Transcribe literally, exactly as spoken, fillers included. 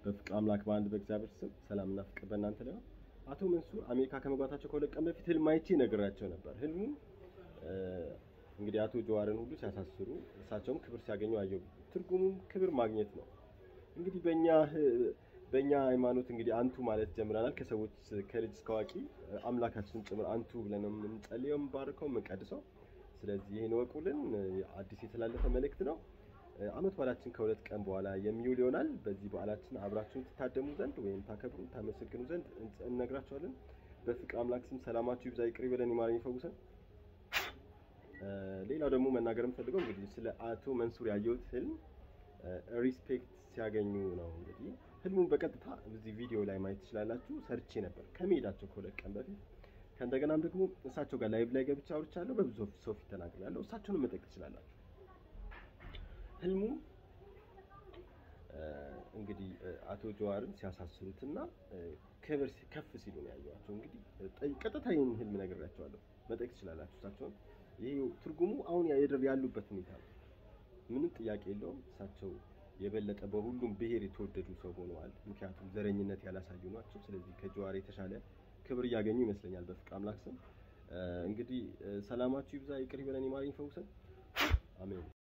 በፍቅር አምላክ በአንድ በእግዚአብሔር ስም ሰላምና ፍቅር በእናንተ ላይ አቶ መንሱር አሜሪካ ከመግባታቸው ከሁለት ቀን በፊት ህልም አይቼ ነግራቸው ነበር። ህልሙ እንግዲህ አቶ ጀዋርን ሁሉ ሲያሳስሩ እሳቸውም ክብር ሲያገኙ አየሁ። ትርጉሙም ክብር ማግኘት ነው። እንግዲህ በእኛ በእኛ ሃይማኖት እንግዲህ አንቱ ማለት ጀምረናል። ከሰዎች ከልጅ እስከ አዋቂ አምላካችንን ጭምር አንቱ ብለን የምንጸልየው የምንባርከው የምንቀድሰው። ስለዚህ ይሄን ወቁልን አዲስ የተላለፈ መልእክት ነው። አመት በዓላችን ከሁለት ቀን በኋላ የሚውል ይሆናል። በዚህ በዓላችን አብራችሁን ትታደሙ ዘንድ ወይም ታከብሩ ታመሰግኑ ዘንድ እንነግራችኋለን። በፍቅር አምላክ ስም ሰላማችሁ ይብዛ፣ ይቅር ይበለን፣ ይማረን፣ ይፈውሰን። ሌላው ደግሞ መናገር የምፈልገው እንግዲህ ስለ አቶ መንሱር ያየሁት ህልም ሪስፔክት ሲያገኙ ነው። እንግዲህ ህልሙን በቀጥታ እዚህ ቪዲዮ ላይ ማየት ትችላላችሁ። ሰርቼ ነበር ከመሄዳቸው ከሁለት ቀን በፊት። ከእንደገናም ደግሞ እሳቸው ጋር ላይቭ ላይ ገብቻ አውርቻለሁ። በብዙ ሰው ፊት ተናግሬያለሁ። እሳቸውንም መጠየቅ ትችላላችሁ። ህልሙ እንግዲህ አቶ ጀዋርን ሲያሳስሩትና ክብር ከፍ ሲሉ ነው ያየኋቸው። እንግዲህ ቀጥታ ይሄን ህልም ነግሬያቸዋለሁ። መጠየቅ ትችላላችሁ እሳቸውን። ይሄ ትርጉሙ አሁን ያሉበት ሁኔታ ነው። ምንም ጥያቄ የለውም። እሳቸው የበለጠ በሁሉም ብሄር የተወደዱ ሰው ሆነዋል። ምክንያቱም ዘረኝነት ያላሳዩ ናቸው። ስለዚህ ከጀዋር የተሻለ ክብር እያገኙ ይመስለኛል። በፍቅር አምላክ ስም እንግዲህ ሰላማችሁ ይብዛ፣ ይቅር ይበለን፣ ይማረን፣ ይፈውሰን። አሜን።